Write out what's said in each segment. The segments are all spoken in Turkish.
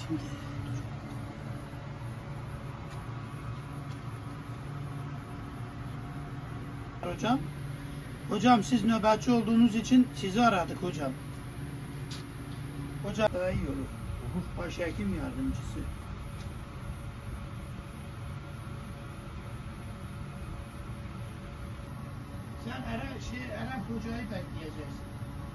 Şimdi hocam siz nöbetçi olduğunuz için sizi aradık hocam. Hocam daha iyi olur. Başhekim yardımcısı. Sen Eren Hoca'yı bekleyeceksin.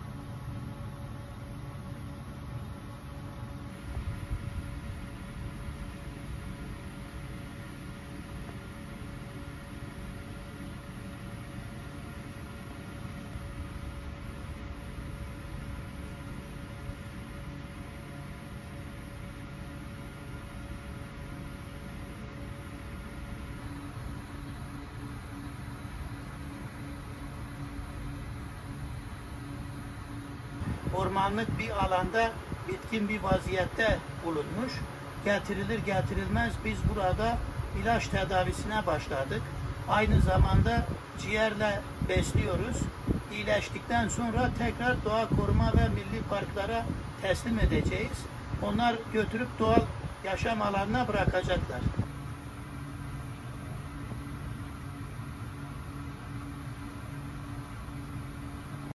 Ormanlık bir alanda bitkin bir vaziyette bulunmuş. Getirilir getirilmez biz burada ilaç tedavisine başladık. Aynı zamanda ciğerle besliyoruz. İyileştikten sonra tekrar doğa koruma ve milli parklara teslim edeceğiz. Onlar götürüp doğal yaşam alanına bırakacaklar.